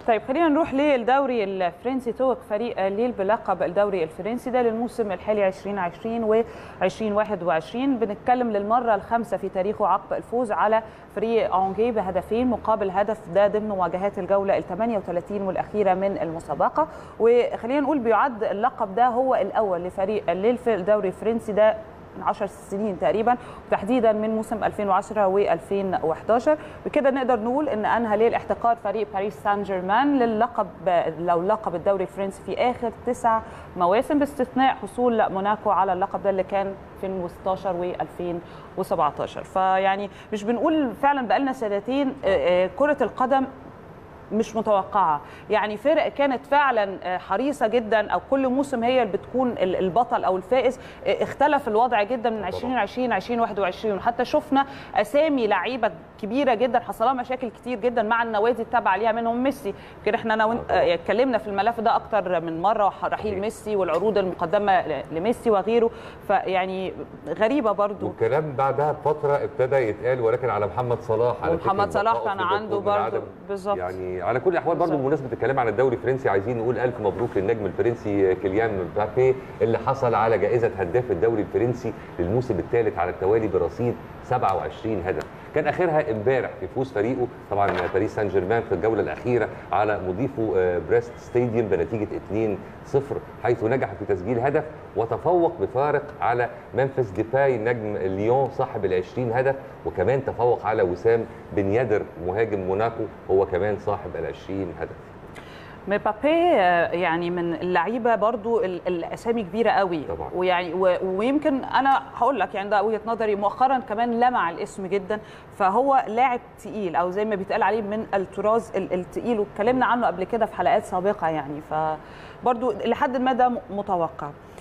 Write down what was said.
طيب خلينا نروح للدوري الفرنسي. توج فريق ليل بلقب الدوري الفرنسي ده للموسم الحالي 2020 و 2021. بنتكلم للمره الخامسه في تاريخه عقب الفوز على فريق أونجي بهدفين مقابل هدف، ده ضمن مواجهات الجوله ال 38 والاخيره من المسابقه. وخلينا نقول بيعد اللقب ده هو الاول لفريق ليل في الدوري الفرنسي ده من 10 سنين تقريبا، وتحديدا من موسم 2010 و2011. بكده نقدر نقول ان انهى ليل احتكار فريق باريس سان جيرمان للقب لقب الدوري الفرنسي في اخر 9 مواسم، باستثناء حصول موناكو على اللقب ده اللي كان 2016 و2017. فيعني مش بنقول فعلا بقالنا سنتين كرة القدم مش متوقعه، يعني فرق كانت فعلا حريصه جدا او كل موسم هي اللي بتكون البطل او الفائز، اختلف الوضع جدا من 2020 2021. حتى شفنا اسامي لعيبه كبيره جدا حصل لها مشاكل كتير جدا مع النوادي التابعه ليها، منهم ميسي. يمكن احنا اتكلمنا في الملف ده اكتر من مره، رحيل ميسي والعروض المقدمه لميسي وغيره. فيعني غريبه برضو. والكلام بعدها بفتره ابتدى يتقال ولكن على محمد صلاح، على محمد صلاح كان عنده برضو بالظبط. يعني على كل الاحوال برضو بمناسبه الكلام عن الدوري الفرنسي، عايزين نقول الف مبروك للنجم الفرنسي كيليان مبابي اللي حصل على جائزه هداف الدوري الفرنسي للموسم الثالث على التوالي برصيد 27 هدف. كان اخرها امبارح في فوز فريقه طبعا باريس سان جيرمان في الجوله الاخيره على مضيفه بريست ستاديوم بنتيجه 2-0، حيث نجح في تسجيل هدف وتفوق بفارق على ممفيس ديباي نجم ليون صاحب ال20 هدف، وكمان تفوق على وسام بن يدر مهاجم موناكو هو كمان صاحب ال20 هدف. مبابي يعني من اللعيبه برضو الاسامي كبيره قوي طبعا. ويعني ويمكن انا هقول لك يعني ده وجهه نظري، مؤخرا كمان لمع الاسم جدا، فهو لاعب تقيل او زي ما بيتقال عليه من الطراز التقيل، واتكلمنا عنه قبل كده في حلقات سابقه يعني، فبرضو لحد ما ده متوقع.